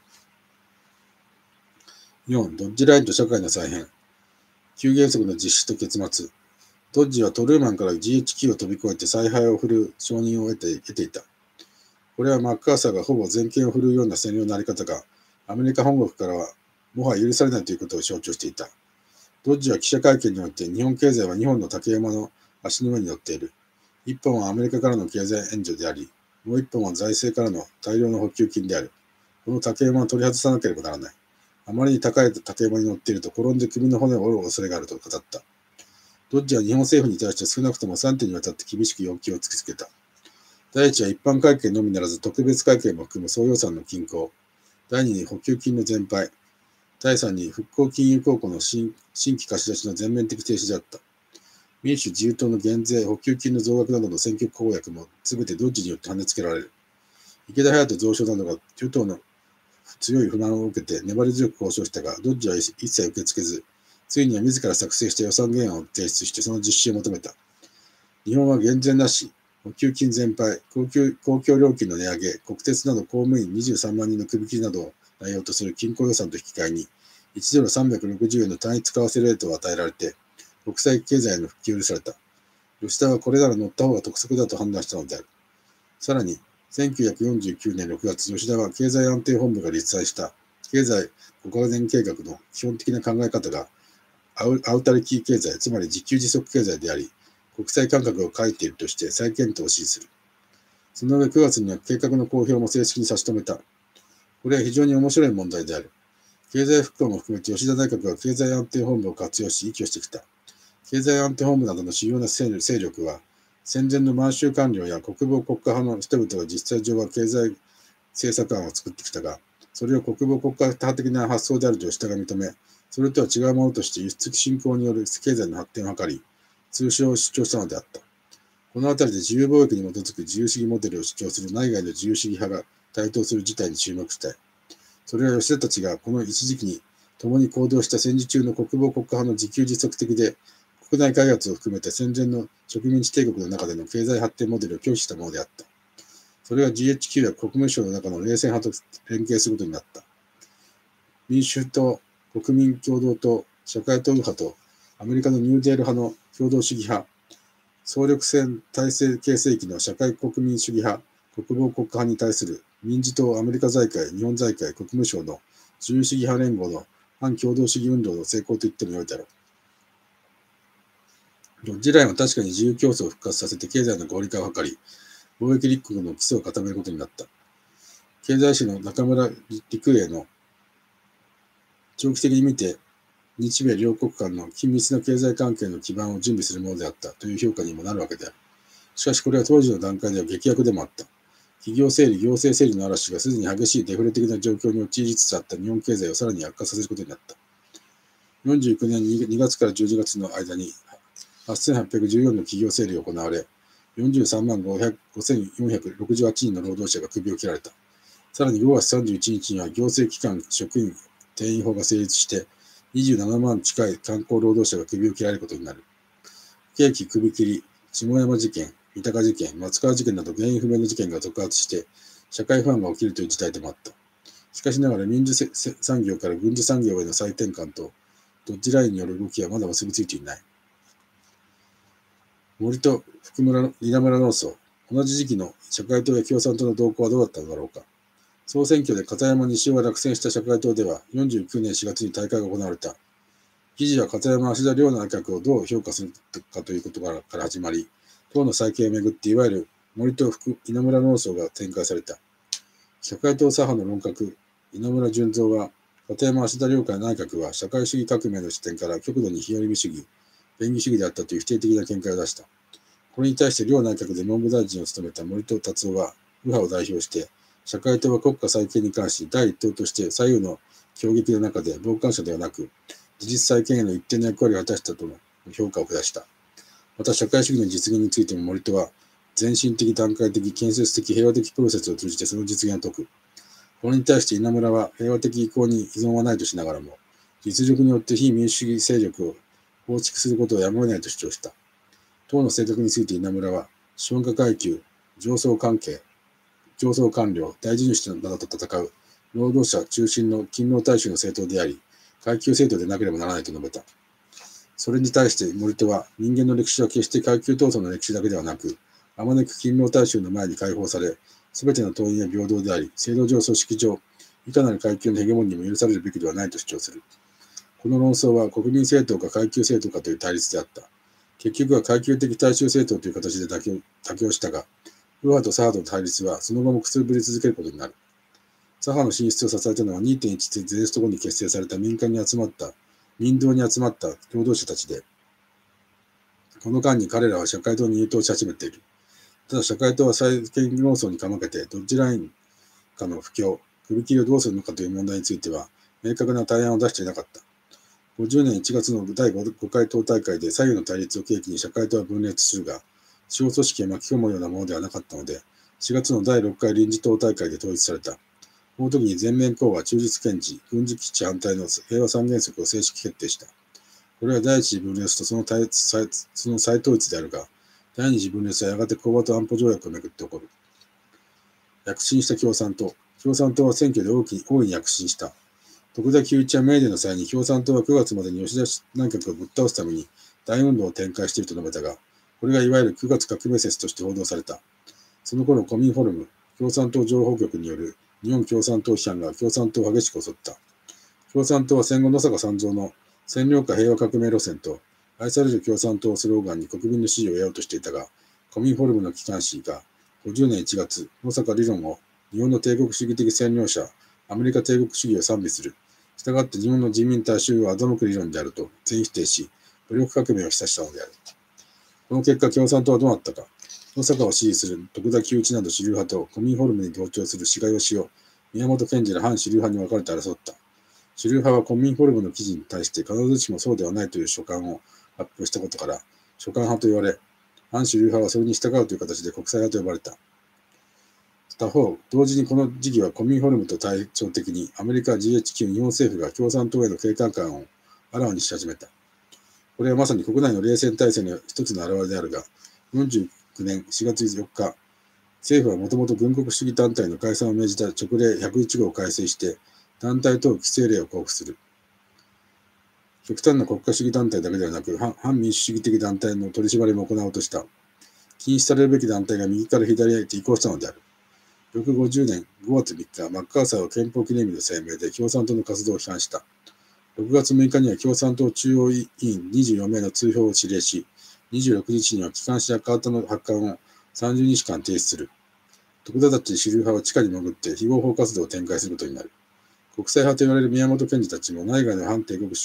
S1: よん. ドッジラインと社会の再編。きゅう原則の実施と結末。ドッジはトルーマンから ジーエイチキュー を飛び越えて采配を振るう承認を得て得ていた。これはマッカーサーがほぼ全権を振るうような占領のあり方がアメリカ本国からはもはや許されないということを象徴していた。ドッジは記者会見において日本経済は日本の竹馬の足の上に乗っている。一本はアメリカからの経済援助であり、もう一本は財政からの大量の補給金である。この竹馬を取り外さなければならない。あまりに高い竹馬に乗っていると転んで首の骨を折る恐れがあると語った。ドッジは日本政府に対して少なくともさんてんにわたって厳しく要求を突きつけた。第一は一般会計のみならず特別会計も含む総予算の均衡。第二に補給金の全廃。第三に復興金融公庫の 新, 新規貸し出しの全面的停止であった。民主自由党の減税、補給金の増額などの選挙公約もすべてドッジによって跳ねつけられる。池田隼人蔵書などが与党の強い不満を受けて粘り強く交渉したが、ドッジは一切受け付けず、ついには自ら作成した予算原案を提出してその実施を求めた。日本は減税なし、補給金全廃、公共、公共料金の値上げ、国鉄など公務員にじゅうさんまんにんの首切りなどを内容とする均衡予算と引き換えに、いちドルさんびゃくろくじゅうえんの単一為替レートを与えられて、国際経済への復帰を許された。吉田はこれなら乗った方が得策だと判断したのである。さらに、せんきゅうひゃくよんじゅうきゅうねんろくがつ、吉田は経済安定本部が立案した経済ごかねん計画の基本的な考え方がアウタリティ経済、つまり自給自足経済であり、国際感覚を欠いているとして再検討を指示する。その上くがつには計画の公表も正式に差し止めた。これは非常に面白い問題である。経済復興も含めて吉田内閣は経済安定本部を活用し、依拠してきた。経済安定本部などの主要な勢力は、戦前の満州官僚や国防国家派の人々が実際上は経済政策案を作ってきたが、それを国防国家派的な発想であると吉田が認め、それとは違うものとして輸出振興による経済の発展を図り、通称を主張したのであった。このあたりで自由貿易に基づく自由主義モデルを主張する内外の自由主義派が台頭する事態に注目したい。それは吉田たちがこの一時期に共に行動した戦時中の国防国家派の自給自足的で、国内開発を含めて戦前の植民地帝国の中での経済発展モデルを拒否したものであった。それが ジーエイチキュー や国務省の中の冷戦派と連携することになった。民主党、国民共同党、社会党右派とアメリカのニューデール派の共同主義派、総力戦体制形成期の社会国民主義派、国防国家派に対する民事党、アメリカ財界、日本財界、国務省の自由主義派連合の反共同主義運動の成功と言ってもよいだろう。ドッジラインは確かに自由競争を復活させて経済の合理化を図り、貿易立国の基礎を固めることになった。経済誌の中村陸英の長期的に見て日米両国間の緊密な経済関係の基盤を準備するものであったという評価にもなるわけである。しかしこれは当時の段階では劇薬でもあった。企業整理、行政整理の嵐がすでに激しいデフレ的な状況に陥りつつあった日本経済をさらに悪化させることになった。よんじゅうきゅうねんにがつからじゅうにがつの間にはっせんはっぴゃくじゅうよんの企業整理が行われ、よんじゅうさんまんごせんよんひゃくろくじゅうはちにんの労働者が首を切られた。さらにごがつさんじゅういちにちには行政機関職員定員法が成立して、にじゅうななまん近い炭鉱労働者が首を切られることになる。不景気首切り、下山事件、三鷹事件、松川事件など原因不明の事件が続発して、社会不安が起きるという事態でもあった。しかしながら民需産業から軍需産業への再転換と、ドッジラインによる動きはまだ結びついていない。森と福村、稲村農村、同じ時期の社会党や共産党の動向はどうだったのだろうか。総選挙で片山西尾が落選した社会党では、よんじゅうきゅうねんしがつに大会が行われた。記事は片山芦田両内閣をどう評価するかということから始まり、党の再建をめぐっていわゆる森と福稲村農村が展開された。社会党左派の論客、稲村淳三は、片山芦田両会内閣は社会主義革命の視点から極度に非寄り主義、便宜主義であったという否定的な見解を出した。これに対して両内閣で文部大臣を務めた森戸達夫は、右派を代表して、社会党は国家再建に関し第一党として左右の協議の中で傍観者ではなく、事実再建への一定の役割を果たしたとの評価を下した。また社会主義の実現についても森戸は、全身的、段階的、建設的、平和的プロセスを通じてその実現を説く。これに対して稲村は平和的意向に依存はないとしながらも、実力によって非民主主義勢力を構築することをやむを得ないと主張した。党の性格について稲村は、資本家階級、上層関係、上層官僚、大地主などと戦う、労働者中心の勤労大衆の政党であり、階級政党でなければならないと述べた。それに対して森戸は、人間の歴史は決して階級闘争の歴史だけではなく、あまねく勤労大衆の前に解放され、すべての党員は平等であり、制度上組織上、いかなる階級のヘゲモニーも許されるべきではないと主張する。この論争は国民政党か階級政党かという対立であった。結局は階級的大衆政党という形で妥協、妥協したが、右派と左派との対立はその後もくすぶり続けることになる。左派の進出を支えたのは にてんいち ゼネスト後に結成された民間に集まった、民道に集まった労働者たちで、この間に彼らは社会党に入党し始めている。ただ社会党は再建論争にかまけて、ドッジライン下の不況、首切りをどうするのかという問題については、明確な対案を出していなかった。ごじゅうねんいちがつのだいごかい党大会で左右の対立を契機に社会党は分裂するが、地方組織を巻き込むようなものではなかったので、しがつのだいろっかい臨時党大会で統一された。この時に全面講和、中立堅持、軍事基地反対の平和三原則を正式決定した。これは第一次分裂とその対その再統一であるが、第二次分裂はやがて講和と安保条約をめぐって起こる。躍進した共産党。共産党は選挙で大きに大いに躍進した。徳田久一はメーデーの際に共産党はくがつまでに吉田内閣をぶっ倒すために大運動を展開していると述べたが、これがいわゆるくがつ革命説として報道された。その頃、コミンフォルム、共産党情報局による日本共産党批判が共産党を激しく襲った。共産党は戦後野坂三三の占領下平和革命路線と愛される共産党をスローガンに国民の支持を得ようとしていたが、コミンフォルムの機関紙がごじゅうねんいちがつ、野坂理論を日本の帝国主義的占領者、アメリカ帝国主義を賛美する。したがって日本の人民大衆を欺く理論であると全否定し、武力革命を示唆したのである。この結果、共産党はどうなったか。野坂を支持する徳田久一など主流派とコミンフォルムに同調する志賀義雄、宮本賢治ら反主流派に分かれて争った。主流派はコミンフォルムの記事に対して必ずしもそうではないという書簡を発表したことから、書簡派と言われ、反主流派はそれに従うという形で国際派と呼ばれた。他方、同時にこの時期はコミンフォルムと対照的にアメリカ ジーエイチキュー 日本政府が共産党への警戒感をあらわにし始めた。これはまさに国内の冷戦体制の一つの表れであるが、よんじゅうきゅうねんしがつよっか、政府はもともと軍国主義団体の解散を命じた勅令ひゃくいちごうを改正して、団体等規制令を交付する。極端な国家主義団体だけではなく、反民主主義的団体の取り締まりも行おうとした。禁止されるべき団体が右から左へと移行したのである。翌ごじゅうねんごがつみっか、マッカーサーは憲法記念日の声明で共産党の活動を批判した。ろくがつむいかには共産党中央委員にじゅうよんめいの通報を指令し、にじゅうろくにちには機関紙やカートの発刊をさんじゅうにちかん停止する。徳田たち主流派は地下に潜って非合法活動を展開することになる。国際派と言われる宮本賢治たちも内外の反帝国主義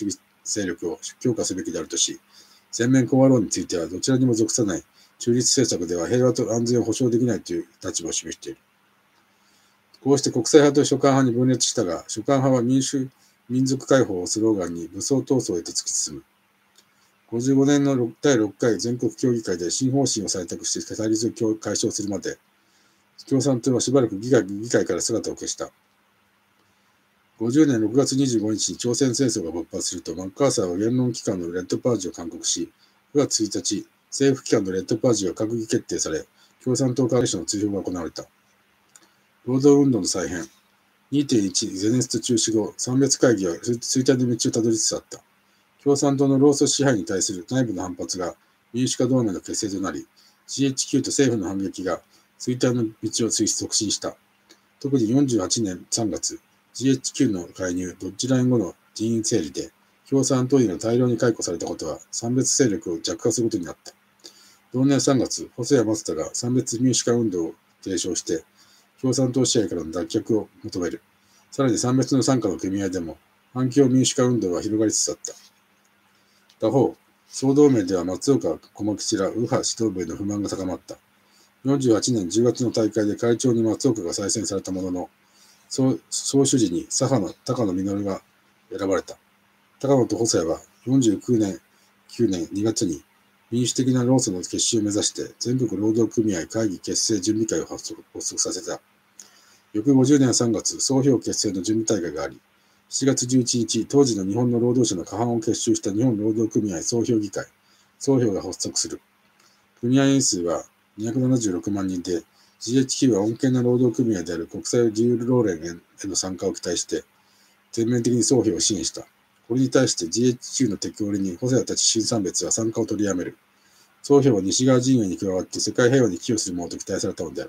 S1: 勢力を強化すべきであるとし、全面講和論についてはどちらにも属さない中立政策では平和と安全を保障できないという立場を示している。こうして国際派と諸韓派に分裂したが、諸韓派は民主、民族解放をスローガンに武装闘争へと突き進む。ごじゅうごねんのだいろっかい全国協議会で新方針を採択して対立を解消するまで、共産党はしばらく議会、議会から姿を消した。ごじゅうねんろくがつにじゅうごにちに朝鮮戦争が勃発すると、マッカーサーは言論機関のレッドパージを勧告し、くがつついたち、政府機関のレッドパージが閣議決定され、共産党関係者の追放が行われた。労働運動の再編。にてんいち ゼネスト中止後、三別会議は衰退の道をたどりつつあった。共産党の労組支配に対する内部の反発が民主化同盟の結成となり、ジーエイチキュー と政府の反撃が衰退の道を促進した。特によんじゅうはちねんさんがつ、ジーエイチキュー の介入、ドッジライン後の人員整理で、共産党員が大量に解雇されたことは、三別勢力を弱化することになった。同年さんがつ、細谷松田が三別民主化運動を提唱して、共産党支配からの脱却を求める。さらに三別の傘下の組合でも、反共民主化運動は広がりつつあった。他方、総同盟では松岡小吉ら右派指導部への不満が高まった。よんじゅうはちねんじゅうがつの大会で会長に松岡が再選されたものの、総主事に左派の高野実が選ばれた。高野と細谷はよんじゅうきゅうねんにがつに民主的な労組の結集を目指して全国労働組合会議結成準備会を発足させた。翌ごじゅうねんさんがつ、総評結成の準備大会があり、しちがつじゅういちにち、当時の日本の労働者の過半を結集した日本労働組合総評議会、総評が発足する。組合員数はにひゃくななじゅうろくまんにんで、ジーエイチキュー は穏健な労働組合である国際自由労連への参加を期待して、全面的に総評を支援した。これに対して ジーエイチキュー の敵折に細谷たち新三別は参加を取りやめる。総評は西側陣営に加わって世界平和に寄与するものと期待されたのである。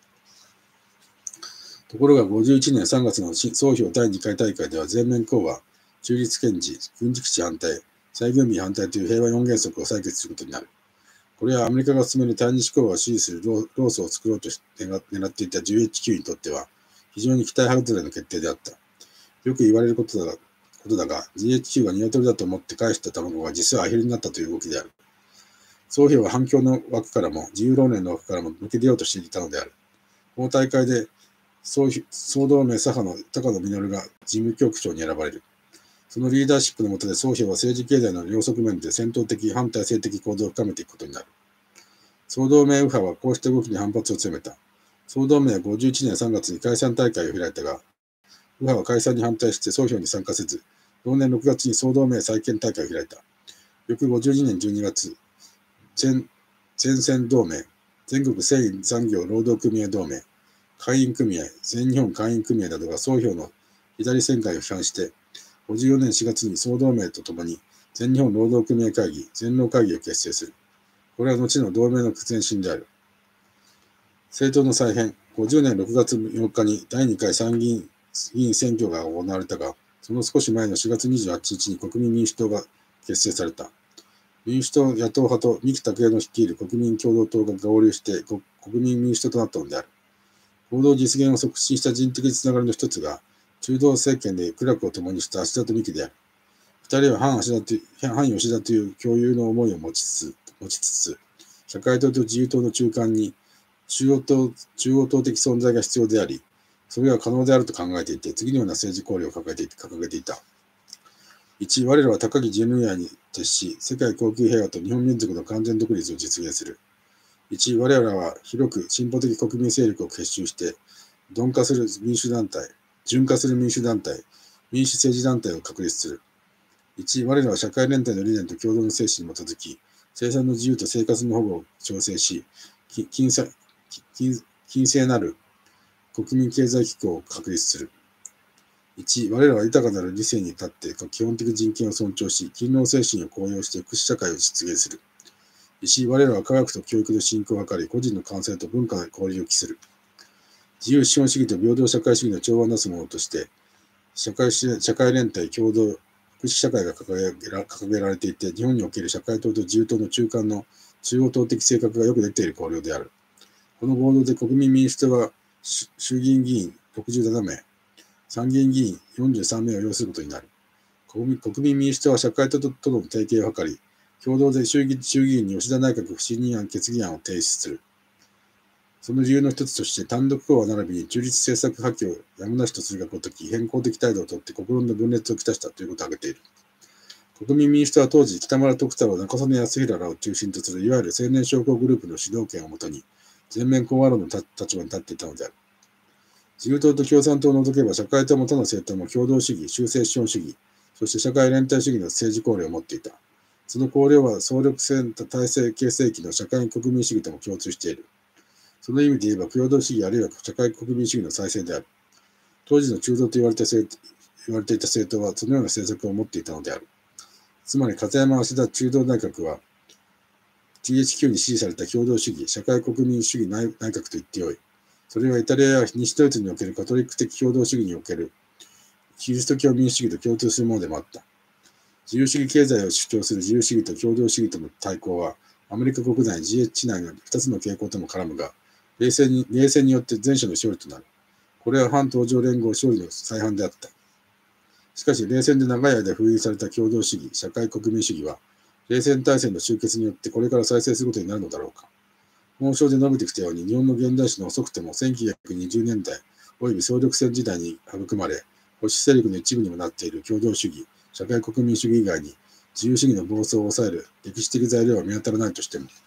S1: ところがごじゅういちねんさんがつの総評だいにかい大会では全面講和、中立堅持、軍事基地反対、再軍備反対という平和よん原則を採決することになる。これはアメリカが進める対日講和を支持する労組を作ろうと狙っていた ジーエイチキュー にとっては非常に期待外れの決定であった。よく言われることだが、ことだが ジーエイチキュー が鶏だと思って返した卵が実はアヒルになったという動きである。総評は反共の枠からも自由労連の枠からも抜け出ようとしていたのである。この大会で総同盟左派の高野実が事務局長に選ばれる。そのリーダーシップの下で総評は政治経済の両側面で戦闘的、反体制的行動を深めていくことになる。総同盟右派はこうした動きに反発を強めた。総同盟はごじゅういちねんさんがつに解散大会を開いたが、右派は解散に反対して総評に参加せず、同年ろくがつに総同盟再建大会を開いた。翌ごじゅうにねんじゅうにがつ、全全線同盟、全国繊維産業労働組合同盟、会員組合、全日本会員組合などが総評の左旋回を批判して、ごじゅうよねんしがつに総同盟とともに全日本労働組合会議、全労会議を結成する。これは後の同盟の前身である。政党の再編、ごじゅうねんろくがつよっかにだいにかい参議院議員選挙が行われたが、その少し前のしがつにじゅうはちにちに国民民主党が結成された。民主党野党派と三木拓也の率いる国民共同党が合流して国民民主党となったのである。行動実現を促進した人的つながりの一つが、中道政権で苦楽を共にした芦田と三木である。二人は反芦田と反吉田という共有の思いを持ちつつ、持ちつつ社会党と自由党の中間に中央党、中央党的存在が必要であり、それが可能であると考えていて、次のような政治考慮を掲げてい掲げていた。いち. 我らは高き人類愛に徹し、世界恒久平和と日本民族の完全独立を実現する。いち. 我らは広く進歩的国民勢力を結集して、鈍化する民主団体、純化する民主団体、民主政治団体を確立する。いち. 我らは社会連帯の理念と共同の精神に基づき、生産の自由と生活の保護を調整し、均正なる国民経済機構を確立する。いち. 我らは豊かなる理性に立って基本的人権を尊重し、勤労精神を高揚して福祉社会を実現する。いち. 我らは科学と教育の進行を図り、個人の感性と文化の交流を期する。自由資本主義と平等社会主義の調和なすものとして、社会社会連帯共同福祉社会が掲げら掲げられていて、日本における社会党と自由党の中間の中央党的性格がよく出ている綱領である。この合同で国民民主党は衆議院議員ろくじゅうななめい、参議院議員よんじゅうさんめいを擁することになる。 国民国民民主党は社会ととの提携を図り、共同で衆議衆議院に吉田内閣不信任案決議案を提出する。その理由の一つとして、単独講和並びに中立政策破棄をやむなしとするがごとき、偏向的態度をとって国論の分裂をきたしたということを挙げている。国民民主党は当時、北村徳太郎、中曽根康平らを中心とするいわゆる青年将校グループの主導権をもとに、全面講和論の立場に立っていたのである。自由党と共産党を除けば、社会党も他の政党も共同主義、修正資本主義、そして社会連帯主義の政治綱領を持っていた。その綱領は総力戦体制形成期の社会国民主義とも共通している。その意味で言えば、共同主義あるいは社会国民主義の再生である。当時の中道と言われた言われていた政党はそのような政策を持っていたのである。つまり、片山芦田中道内閣は、ティーエイチキュー に支持された共同主義、社会国民主義内閣と言ってよい。それはイタリアや西ドイツにおけるカトリック的共同主義におけるキリスト教民主主義と共通するものでもあった。自由主義経済を主張する自由主義と共同主義との対抗は、アメリカ国内、ジーエイチ 内のふたつの傾向とも絡むが、冷戦に、冷戦によって前者の勝利となる。これは反東条連合勝利の再犯であった。しかし、冷戦で長い間封印された共同主義、社会国民主義は、冷戦大戦の終結によってこれから再生することになるのだろうか。本書で述べてきたように、日本の現代史の遅くてもせんきゅうひゃくにじゅうねんだい及び総力戦時代に育まれ、保守勢力の一部にもなっている共同主義、社会国民主義以外に自由主義の暴走を抑える歴史的材料は見当たらないとしても、